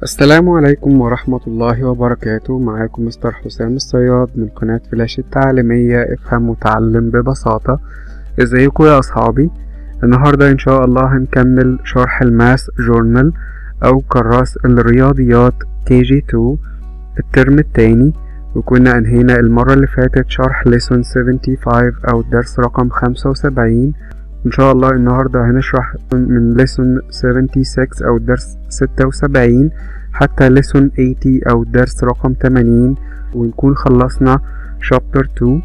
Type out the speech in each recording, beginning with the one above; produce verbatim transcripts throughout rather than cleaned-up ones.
السلام عليكم ورحمة الله وبركاته. معاكم مستر حسام الصياد من قناة فلاش التعليمية افهم وتعلم ببساطة. ازيكم يا اصحابي؟ النهاردة ان شاء الله هنكمل شرح الماس جورنال او كراس الرياضيات كي جي اتنين الترم التاني، وكنا انهينا المرة اللي فاتت شرح ليسون خمسة وسبعين او الدرس رقم خمسة وسبعين. ان شاء الله النهاردة هنشرح من ليسون ستة وستين او الدرس ستة وسبعين حتى ليسون ثمانين او الدرس رقم ثمانين، ونكون خلصنا شابتر اتنين.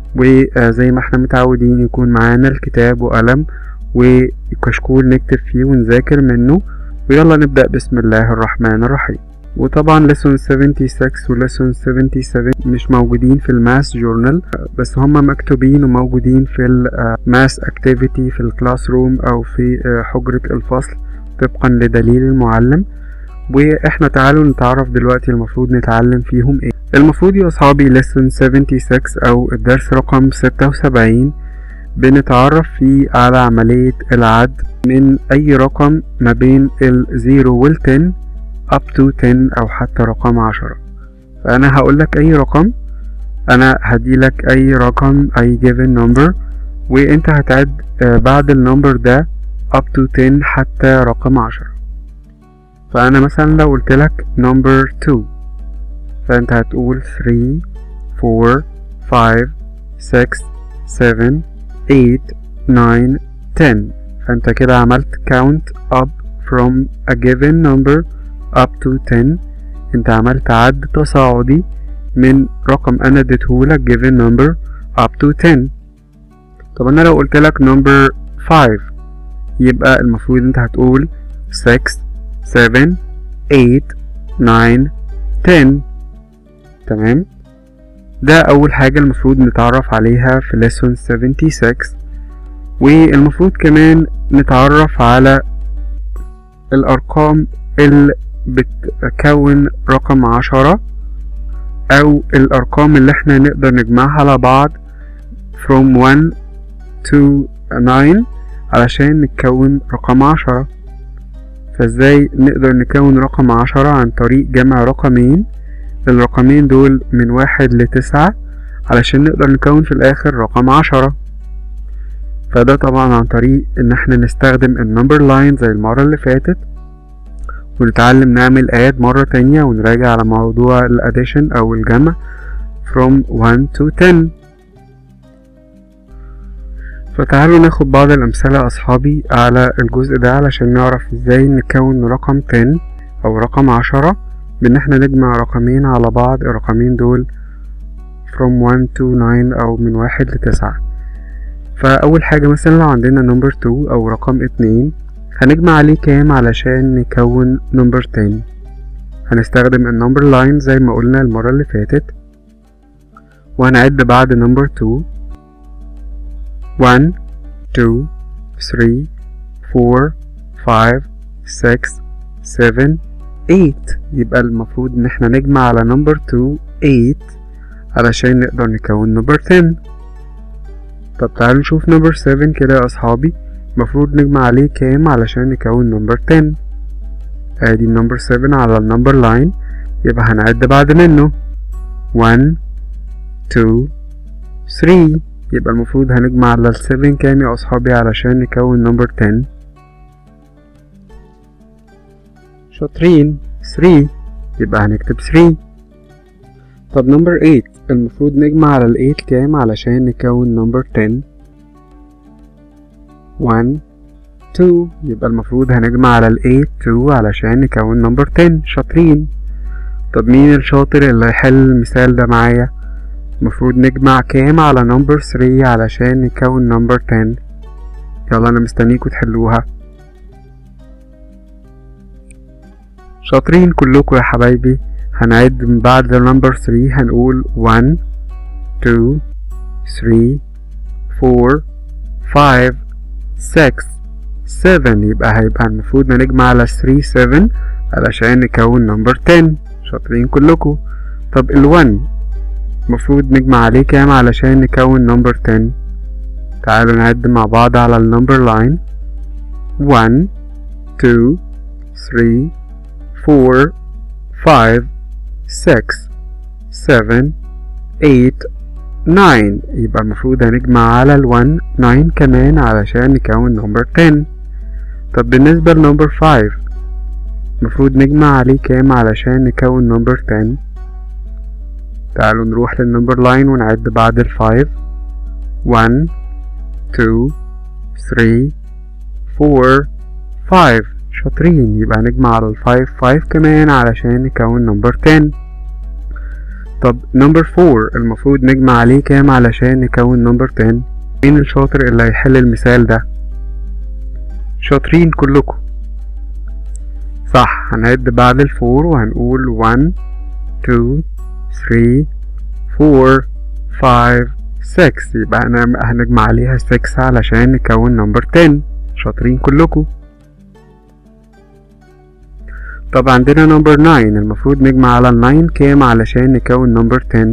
وزي ما احنا متعودين يكون معانا الكتاب وقلم وكشكول نكتب فيه ونذاكر منه. ويلا نبدأ بسم الله الرحمن الرحيم. وطبعا ليسون ستة وستين وليسون سبعة وسبعين مش موجودين في الماس جورنال، بس هما مكتوبين وموجودين في الماس اكتيفيتي في الكلاس روم او في حجرة الفصل طبقا لدليل المعلم. واحنا تعالوا نتعرف دلوقتي المفروض نتعلم فيهم ايه. المفروض يا اصحابي ليسون سبعة وستين او الدرس رقم ستة وسبعين بنتعرف فيه على عملية العد من اي رقم ما بين الزيرو والتن up to عشرة او حتى رقم عشرة. فانا هقولك اي رقم، انا هديلك اي رقم اي given number، وانت هتعد بعد النمبر ده up to عشرة حتى رقم عشرة. فانا مثلا لو قلتلك number two فانت هتقول three four five six seven eight nine ten. فانت كده عملت count up from a given number up to عشرة. انت عملت عد تصاعدي من رقم انا اديتهولك given number up to عشرة. طب انا لو قلتلك number five يبقى المفروض انت هتقول six seven eight nine ten. تمام، ده اول حاجة المفروض نتعرف عليها في ليسون سبعة وستين. والمفروض كمان نتعرف على الارقام اللي بتكون رقم عشرة او الارقام اللي احنا نقدر نجمعها على بعض from one to nine علشان نكون رقم عشرة. فازاي نقدر نكون رقم عشرة؟ عن طريق جمع رقمين، الرقمين دول من واحد لتسعة علشان نقدر نكون في الاخر رقم عشرة. فده طبعا عن طريق ان احنا نستخدم النمبر لاين زي المرة اللي فاتت، ونتعلم نعمل اد مرة تانية ونراجع على موضوع الاديشن او الجمع from one to ten. فتعالوا ناخد بعض الامثلة اصحابي على الجزء ده علشان نعرف ازاي نكون رقم عشرة او رقم عشرة بان احنا نجمع رقمين على بعض. الرقمين دول from one to nine او من واحد لتسعة. فاول حاجة مثلا لو عندنا number two او رقم اتنين هنجمع عليه كام علشان نكون number عشرة؟ هنستخدم النمبر لاين زي ما قلنا المرة اللي فاتت، وهنعد بعد number two one two three four five six seven eight. يبقى المفروض ان احنا نجمع على number two eight علشان نقدر نكون number عشرة. طب تعالوا نشوف number seven كده يا اصحابي، المفروض نجمع عليه كام علشان نكون number عشرة؟ ادي number seven على النمبر لاين، يبقى هنعد بعد منه one two three. يبقى المفروض هنجمع على ال seven كام يا اصحابي علشان نكون number عشرة؟ شاطرين، three. يبقى هنكتب three. طب number eight المفروض نجمع على ال eight كام علشان نكون number عشرة؟ one two. يبقى المفروض هنجمع على ال eight two علشان نكون number عشرة. شاطرين. طب مين الشاطر اللي هيحل المثال ده معايا؟ المفروض نجمع كام على number three علشان نكون number عشرة؟ يلا انا مستنيكوا تحلوها. شاطرين كلكوا يا حبايبي. هنعد من بعد number three هنقول one two three four five six seven. يبقى هيبقى المفروض نجمع على three seven علشان نكون number عشرة. شاطرين كلكوا. طب ال one المفروض نجمع عليه كام علشان نكون number عشرة؟ تعالوا نعد مع بعض على النمبر لاين one two three four five six seven eight nine. يبقى المفروض هنجمع على ال one nine كمان علشان نكون number ten. طب بالنسبة ل number five المفروض نجمع عليه كام علشان نكون number ten؟ تعالوا نروح للنمبر لاين ونعد بعد ال five. one two three four five. شاطرين. يبقى هنجمع على ال five five كمان علشان نكون number ten. طب number four المفروض نجمع عليه كام علشان نكون number ten؟ مين الشاطر اللي هيحل المثال ده؟ شاطرين كلكم. صح. هنعد بعد ال four وهنقول one two three four five six. يبقى هنجمع عليها six علشان نكون number ten. شاطرين كلكم. طب عندنا number nine المفروض نجمع على ال nine كام علشان نكون number ten؟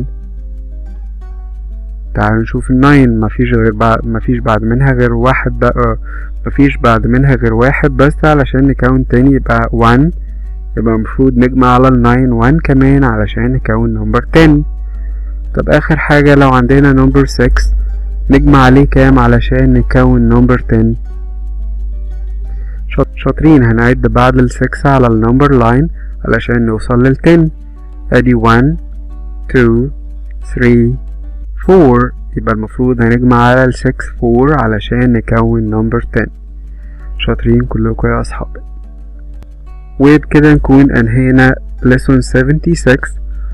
تعالوا نشوف ال nine مفيش غير بعد مفيش بعد منها غير واحد بقى مفيش بعد منها غير واحد بس علشان نكون تاني يبقى one. يبقى المفروض نجمع على ال nine one كمان علشان نكون number ten. طب آخر حاجة لو عندنا number six نجمع عليه كام علشان نكون number ten؟ شاطرين. هنعد بعد ال six على ال number line علشان نوصل لل ten. ادي one two three four. يبقى المفروض هنجمع على ال six four علشان نكون number ten. شاطرين كلكم يا أصحابي. وبكده نكون أنهينا lesson seventy-six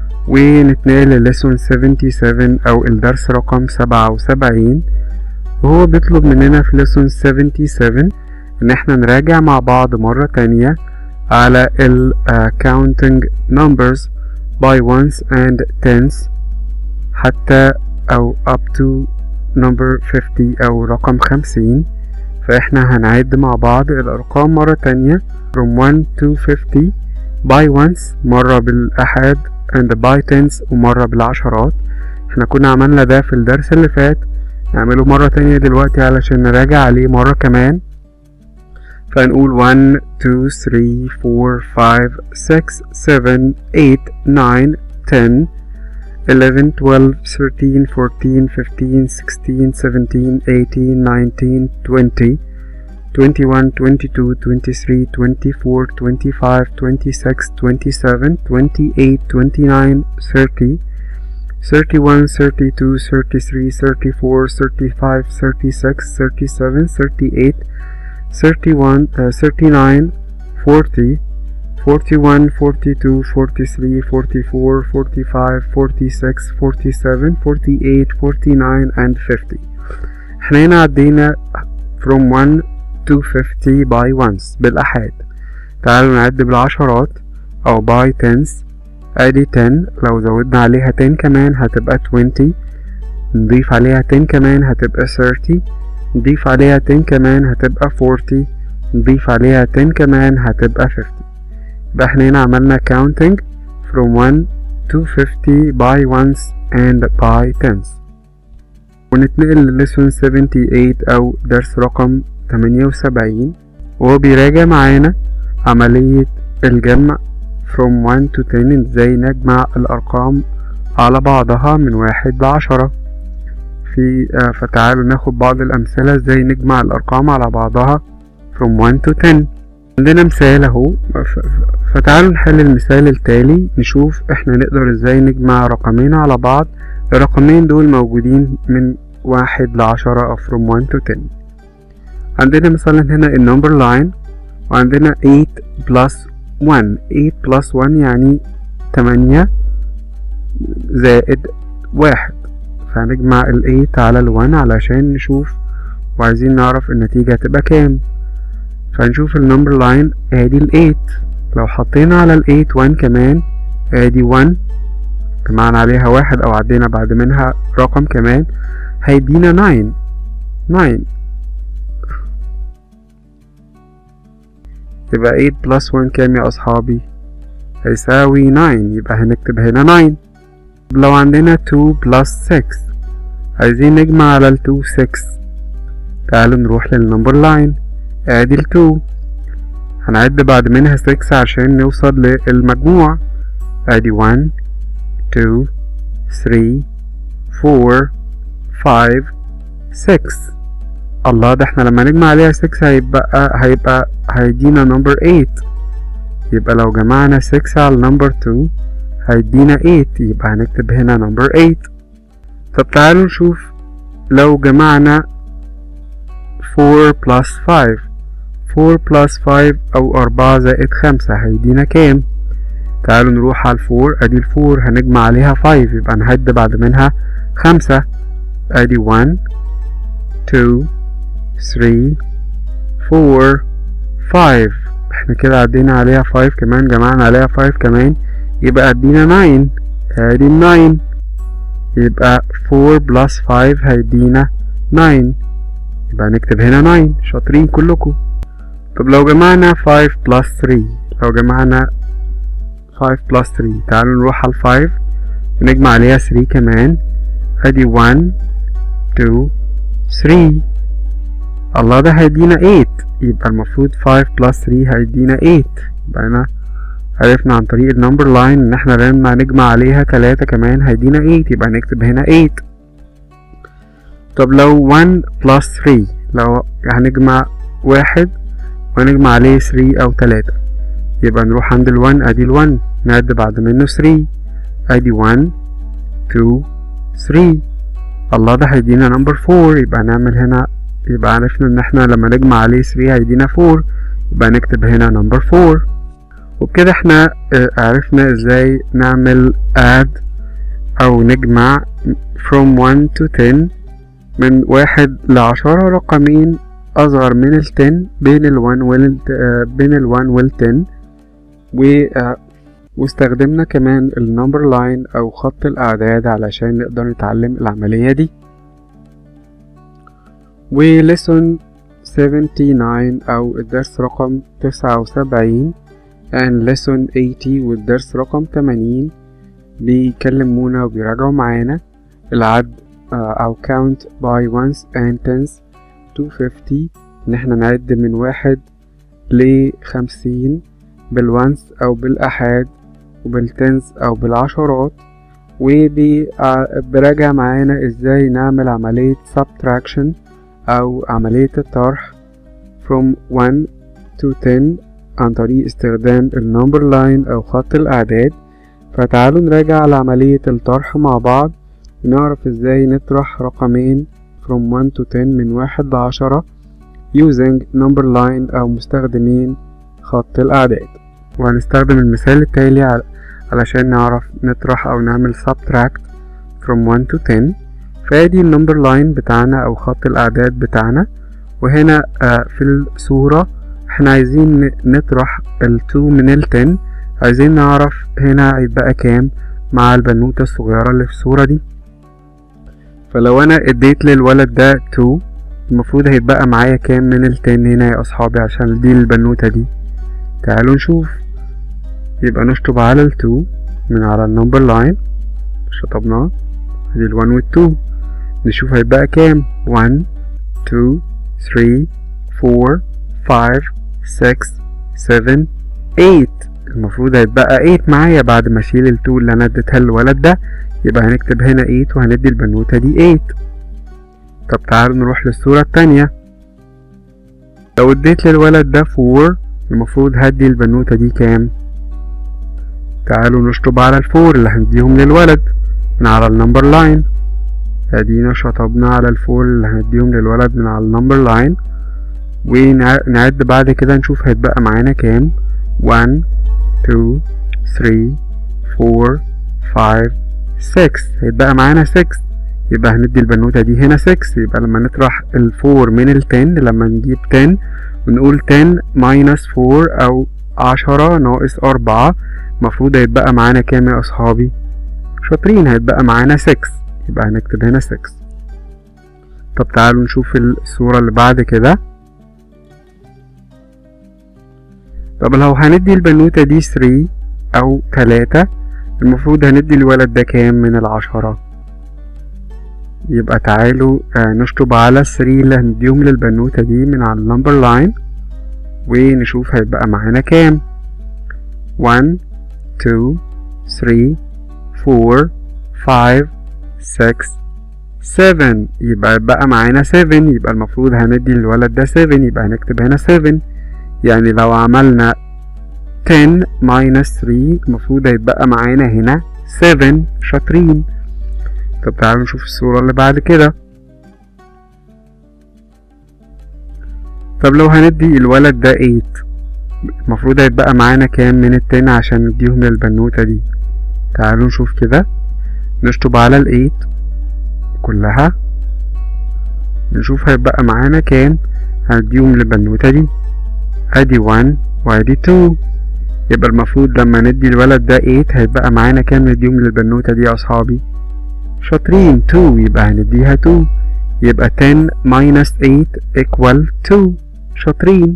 ونتنقل ل lesson seventy-seven أو الدرس رقم سبعة وسبعين. وهو بيطلب مننا في lesson seventy-seven إن احنا نراجع مع بعض مرة تانية على ال uh, counting numbers by ones and tens حتى أو up to number fifty أو رقم خمسين. فاحنا هنعد مع بعض الأرقام مرة تانية from one to fifty by ones مرة بالأحاد and by tens ومرة بالعشرات. احنا كنا عملنا ده في الدرس اللي فات. نعمله مرة تانية دلوقتي علشان نراجع عليه مرة كمان. فنقول one two three four five six seven eight nine ten eleven twelve thirteen fourteen fifteen sixteen seventeen eighteen nineteen twenty twenty-one twenty-two twenty-three twenty-four twenty-five twenty-six twenty-seven twenty-eight twenty-nine thirty thirty-one thirty-two thirty-three thirty-four thirty-five thirty-six thirty-seven thirty-eight thirty-one uh, thirty-nine forty forty-one forty-two forty-three forty-four forty-five forty-six forty-seven forty-eight forty-nine and fifty. احنا هنا عدينا from one to fifty by ones بالأحاد. تعالوا نعد بالعشرات أو by tens. ادي ten لو زودنا عليها ten كمان هتبقى twenty. نضيف عليها ten كمان هتبقى thirty. نضيف عليها ten كمان هتبقى forty. نضيف عليها ten كمان هتبقى fifty. يبقى احنا هنا عملنا counting from one to fifty by ones and by tens. ونتنقل ل lesson seventy-eight أو درس رقم تمانية وسبعين وهو بيراجع معانا عملية الجمع from one to ten. ازاي نجمع الأرقام على بعضها من واحد لعشرة. في آه فتعالوا ناخد بعض الأمثلة ازاي نجمع الأرقام على بعضها from one to ten. عندنا مثال اهو. فتعالوا نحل المثال التالي نشوف احنا نقدر ازاي نجمع رقمين على بعض. الرقمين دول موجودين من واحد لعشرة أو from one to ten. عندنا مثلا هنا النمبر لاين وعندنا eight plus one. eight plus one يعني تمانية زائد واحد. فهنجمع ال eight على ال one علشان نشوف وعايزين نعرف النتيجة هتبقى كام. فنشوف النمبر لاين ادي ال eight. لو حطينا على ال eight one كمان ادي one جمعنا عليها واحد او عدينا بعد منها رقم كمان هيدينا nine. nine يبقى eight plus one كام يا أصحابي؟ هيساوي nine. يبقى هنكتب هنا nine. لو عندنا two plus six عايزين نجمع على ال two six. تعالوا نروح للنمبر لاين ادي ال two. هنعد بعد منها six عشان نوصل للمجموع. ادي one two three four five six. الله، ده احنا لما نجمع عليها six هيبقى هيبقى هيدينا number eight. يبقى لو جمعنا six على number two هيدينا eight، يبقى هنكتب هنا number eight. طب تعالوا نشوف لو جمعنا four plus five. four plus five أو أربعة زائد خمسة هيدينا كام؟ تعالوا نروح على الفور. ادي الفور هنجمع عليها five، يبقى نهد بعد منها خمسة. ادي one two three four five. احنا كده عدينا عليها five كمان، جمعنا عليها five كمان، يبقى ادينا nine. ادي nine، يبقى four plus five هيدينا nine، يبقى نكتب هنا nine. شاطرين كلكم. طب لو جمعنا five plus three، لو جمعنا five plus three، تعالوا نروح على five نجمع عليها three كمان. ادي one two three. الله، ده هيدينا eight، يبقى المفروض five plus three هيدينا eight. يبقى هنا عرفنا عن طريق النمبر لاين ان احنا لما نجمع عليها تلاتة كمان هيدينا eight، يبقى نكتب هنا eight. طب لو one plus three، لو هنجمع واحد ونجمع عليه three او تلاتة، يبقى نروح عند الون. ادي الون نعد بعد منه three. ادي one two three. الله، ده هيدينا number four، يبقى نعمل هنا، يبقى عرفنا ان احنا لما نجمع عليه three هيدينا four، يبقى نكتب هنا number four. وبكده احنا عرفنا ازاي نعمل add او نجمع from one to ten، من واحد لعشرة رقمين اصغر من ال ten بين ال one وال بين ال one وال ten. و واستخدمنا كمان النمبر لاين او خط الاعداد علشان نقدر نتعلم العملية دي. و lesson seventy-nine او الدرس رقم تسعة وسبعين and lesson eighty والدرس رقم تمانين بيكلمونا وبيراجعوا معانا العد او count by ones and tens to fifty، ان احنا نعد من واحد لخمسين بالوانس او بالاحاد وبالتنس او بالعشرات. وبراجع معانا ازاي نعمل عملية subtraction او عملية الطرح from one to ten عن طريق استخدام النمبر لاين او خط الاعداد. فتعالوا نراجع على عملية الطرح مع بعض ونعرف ازاي نطرح رقمين from one to ten من واحد لعشرة using number line او مستخدمين خط الاعداد. وهنستخدم المثال التالي علشان نعرف نطرح او نعمل subtract from one to ten. فادي النمبر لاين بتاعنا او خط الاعداد بتاعنا، وهنا في الصورة احنا عايزين نطرح ال two من ال ten. عايزين نعرف هنا هيتبقى كام مع البنوتة الصغيرة اللي في الصورة دي. فلو انا اديت للولد ده two، المفروض هيتبقى معايا كام من ال ten هنا يا اصحابي عشان دي البنوتة دي؟ تعالوا نشوف. يبقى نشطب على ال two من على النمبر لاين، شطبناه. ادي ال one وال two، نشوف هيتبقى كام. one two three four five six seven eight. المفروض هيتبقى eight معايا بعد ما اشيل ال two اللي انا اديتها للولد ده، يبقى هنكتب هنا eight وهندي البنوتة دي eight. طب تعالوا نروح للصورة التانية. لو اديت للولد ده four، المفروض هدي البنوتة دي كام؟ تعالوا نشطب على الفور اللي هنديهم للولد من على النمبر لاين. ادينا شطبنا على الفور اللي هنديهم للولد من على النمبر لاين، ونعد بعد كده نشوف هيتبقى معانا كام. one two three four five six. هيتبقى معانا six، يبقى هندي البنوتة دي هنا six. يبقى لما نطرح الفور من ال ten، لما نجيب ten ونقول ten minus four او عشرة ناقص أربعة، مفروض هيتبقى معانا كام يا أصحابي؟ شاطرين، هيتبقى معانا six، يبقى هنكتب هنا six. طب تعالوا نشوف الصورة اللي بعد كده. طب لو هندي البنوتة دي three أو تلاتة، المفروض هندي الولد ده كام من العشرة؟ يبقى تعالوا نشطب على three اللي هنديهم للبنوتة دي من على النمبر لاين، ونشوف هيبقى معانا كام. one two three four five six seven. يبقى بقى معانا seven، يبقى المفروض هندي للولد ده seven، يبقى هنكتب هنا seven. يعني لو عملنا ten minus three المفروض هيتبقى معانا هنا seven. شاطرين. طب تعالوا نشوف الصورة اللي بعد كده. طب لو هندي الولد ده eight المفروض هيتبقى معانا كام من التن عشان نديهم للبنوتة دي؟ تعالوا نشوف كده. نشطب على ال eight كلها، نشوف هيتبقى معانا كام هنديهم للبنوتة دي. ادي one وادي two، يبقى المفروض لما ندي الولد ده eight هيتبقى معانا كام نديهم للبنوتة دي يا اصحابي؟ شاطرين. two، يبقى هنديها two، يبقى ten minus eight equal two. شاطرين.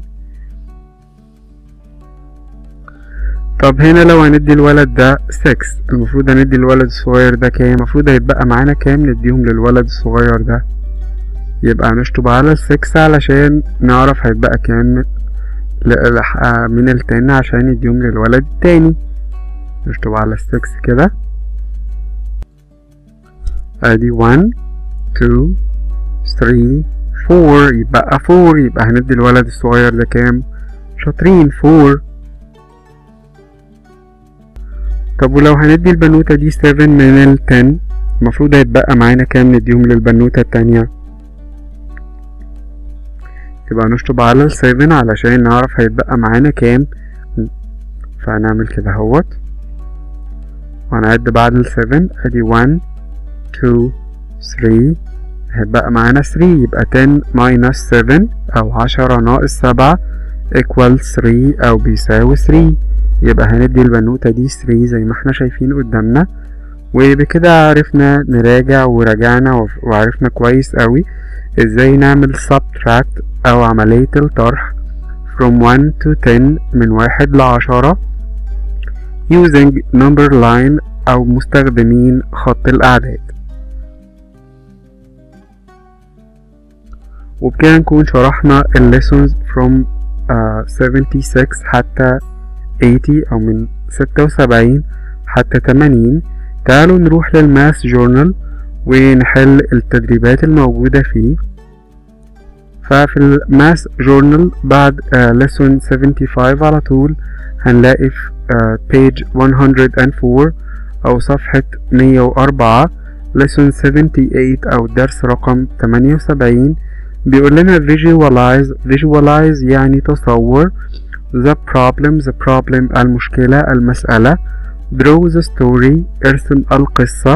طب هنا لو هندي الولد ده six المفروض هندي الولد الصغير ده كام؟ المفروض هيتبقى معانا كام نديهم للولد الصغير ده؟ يبقى هنشطب على six علشان نعرف هيتبقى كام من التاني عشان نديهم للولد التاني. نشطب على six كده. ادي one two three four، يبقى four، يبقى هندي الولد الصغير ده كام؟ شاطرين. four. طب ولو هندي البنوتة دي seven من ال ten المفروض هيتبقى معانا كام نديهم للبنوتة التانية؟ يبقى نشطب على ال seven علشان نعرف هيتبقى معانا كام. فهنعمل كده اهوت وهنعد بعد ال seven. ادي one two three، هيتبقى معانا three، يبقى ten minus seven او عشرة ناقص سبعة equal three او بيساوي three. يبقى هندي البنوتة دي three زي ما احنا شايفين قدامنا. وبكده عرفنا نراجع وراجعنا وعرفنا كويس قوي ازاي نعمل subtract او عملية الطرح from one to ten من واحد لعشرة using number line او مستخدمين خط الاعداد. وبكده نكون شرحنا ال lessons from uh, seventy-six حتى eighty او من ستة وسبعين حتى تمانين. تعالوا نروح للماث جورنال ونحل التدريبات الموجودة فيه. ففي الماث جورنال بعد uh, lesson seventy-five على طول هنلاقي في uh, page one hundred four او صفحة مية وأربعة lesson seventy-eight او درس رقم تمانية وسبعين. بيقول لنا visualize. visualize يعني تصور. the problem the problem المشكلة المسألة. draw the story ارسم القصة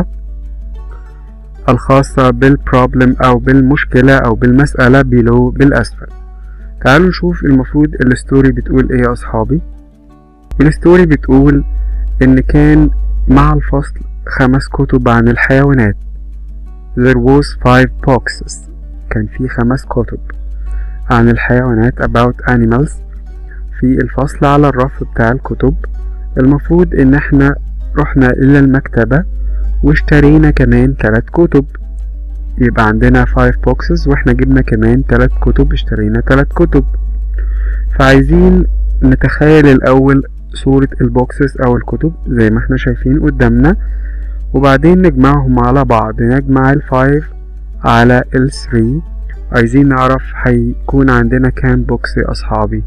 الخاصة بالبروبلم أو بالمشكلة أو بالمسألة below بالأسفل. تعالوا نشوف المفروض الستوري بتقول ايه يا أصحابي. الستوري بتقول إن كان مع الفصل خمس كتب عن الحيوانات. there was five boxes، كان في خمس كتب عن الحيوانات about animals في الفصل على الرف بتاع الكتب. المفروض ان احنا رحنا الى المكتبة واشترينا كمان تلات كتب، يبقى عندنا five boxes واحنا جبنا كمان تلات كتب، اشترينا تلات كتب. فعايزين نتخيل الاول صورة البوكسز او الكتب زي ما احنا شايفين قدامنا، وبعدين نجمعهم على بعض. نجمع الفايف على الثري. عايزين نعرف هيكون عندنا كام بوكس يا اصحابي؟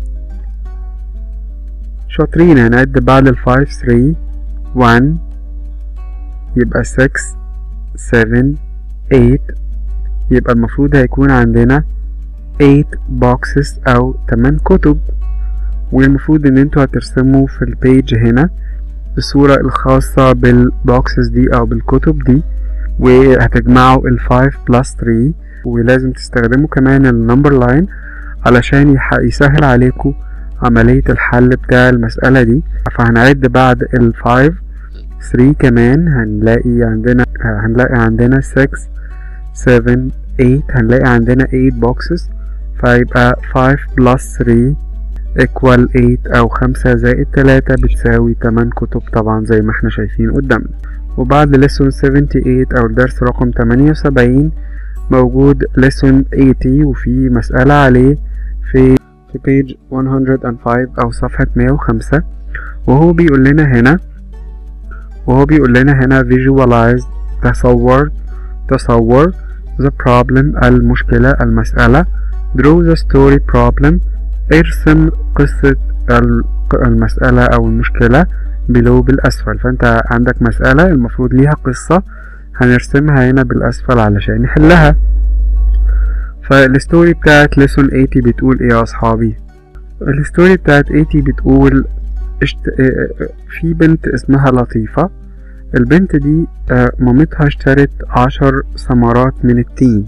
شاطرين. هنعد بعد الفايف ثري one يبقى six seven eight، يبقى المفروض هيكون عندنا eight boxes او تمن كتب. والمفروض ان انتوا هترسموا في البيج هنا الصورة الخاصة بالبوكسز دي او بالكتب دي، وهتجمعوا ال five plus three، ولازم تستخدموا كمان النمبر لاين علشان يسهل عليكم عملية الحل بتاع المسألة دي. فهنعد بعد ال five three كمان هنلاقي عندنا هنلاقي عندنا six seven eight، هنلاقي عندنا eight boxes. فيبقى five plus three equal eight او خمسة زائد تلاتة بتساوي تمن كتب طبعا زي ما احنا شايفين قدامنا. وبعد lesson seventy-eight او الدرس رقم تمانية وسبعين موجود lesson eighty وفي مسألة عليه في في page one hundred five او صفحة مية وخمسة، وهو بيقول لنا هنا وهو بيقول لنا هنا visualize تصور تصور the problem المشكلة المسألة draw the story problem ارسم قصة المسألة أو المشكلة below بالأسفل. فأنت عندك مسألة المفروض ليها قصة هنرسمها هنا بالأسفل علشان نحلها. فالستوري بتاعت lesson ثمانين بتقول ايه يا أصحابي؟ الستوري بتاعت ثمانين بتقول اشت... في بنت اسمها لطيفة. البنت دي مامتها اشترت عشر ثمرات من التين،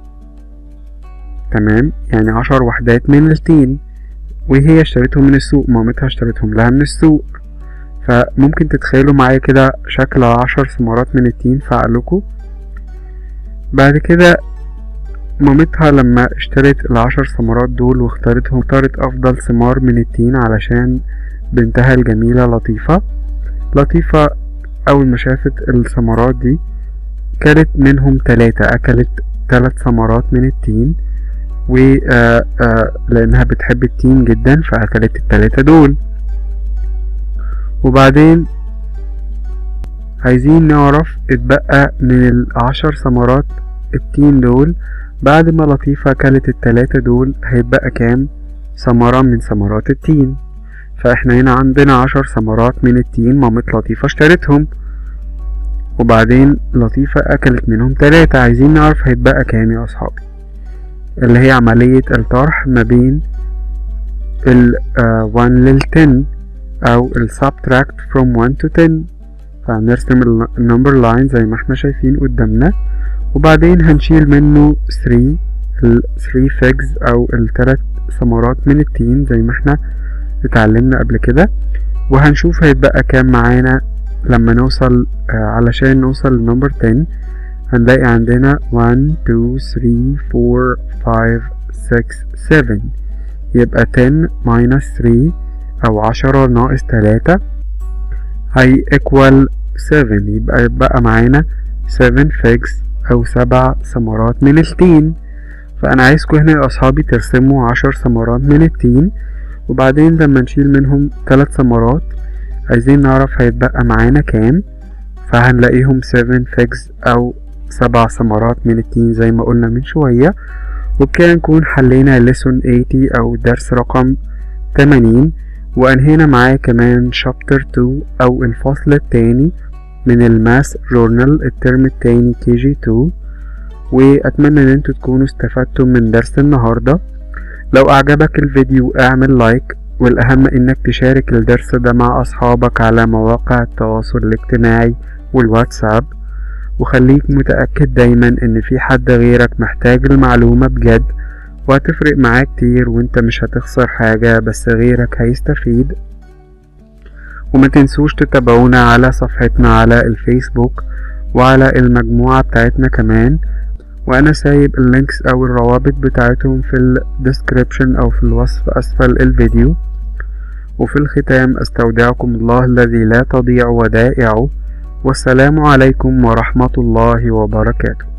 تمام، يعني عشر وحدات من التين، وهي اشترتهم من السوق، مامتها اشترتهم لها من السوق. فممكن تتخيلوا معايا كده شكل عشر ثمرات من التين في عقلكم. بعد كده مامتها لما اشترت العشر ثمرات دول واختارتهم، اختارت افضل ثمار من التين علشان بنتها الجميلة لطيفة. لطيفة اول ما شافت الثمرات دي كلت منهم تلاتة، اكلت تلات ثمرات من التين، و آآ آآ لانها بتحب التين جدا فاكلت التلاتة دول. وبعدين عايزين نعرف اتبقى من العشر ثمرات التين دول بعد ما لطيفة اكلت التلاتة دول هيتبقى كام ثمرة من ثمرات التين. فاحنا هنا عندنا عشر ثمرات من التين مامت لطيفة اشترتهم، وبعدين لطيفة اكلت منهم تلاتة. عايزين نعرف هيتبقى كام يا اصحابي، اللي هي عملية الطرح ما بين ال one لل ten او ال subtract from one to ten. فهنرسم ال number line زي ما احنا شايفين قدامنا، وبعدين هنشيل منه three ال three figs او التلات ثمرات من التين زي ما احنا اتعلمنا قبل كده، وهنشوف هيتبقى كام معانا لما نوصل. آه علشان نوصل لنمبر ten هنلاقي عندنا one two three four five six seven، يبقى ten minus three او عشرة ناقص تلاتة هي equal seven، يبقى يبقى معانا seven figs او سبع ثمرات من التين. فانا عايزكم هنا يا اصحابي ترسموا عشر ثمرات من التين، وبعدين لما نشيل منهم تلات ثمرات عايزين نعرف هيتبقى معانا كام. فهنلاقيهم seven figs او سبع ثمرات من التين زي ما قلنا من شوية. وبكده نكون حلينا lesson ثمانين او درس رقم تمانين، وانهينا معاه كمان chapter two او الفصل التاني من الماس جورنال الترم التاني كي جي تو. واتمنى ان انتوا تكونوا استفدتم من درس النهاردة. لو اعجبك الفيديو اعمل لايك، والاهم انك تشارك الدرس ده مع اصحابك على مواقع التواصل الاجتماعي والواتساب، وخليك متأكد دايما ان في حد غيرك محتاج المعلومة بجد، وهتفرق معاه كتير وانت مش هتخسر حاجة بس غيرك هيستفيد. وما تنسوش تتابعونا على صفحتنا على الفيسبوك وعلى المجموعة بتاعتنا كمان، وانا سايب اللينكس او الروابط بتاعتهم في الديسكريبشن او في الوصف اسفل الفيديو. وفي الختام استودعكم الله الذي لا تضيع ودائعه، والسلام عليكم ورحمة الله وبركاته.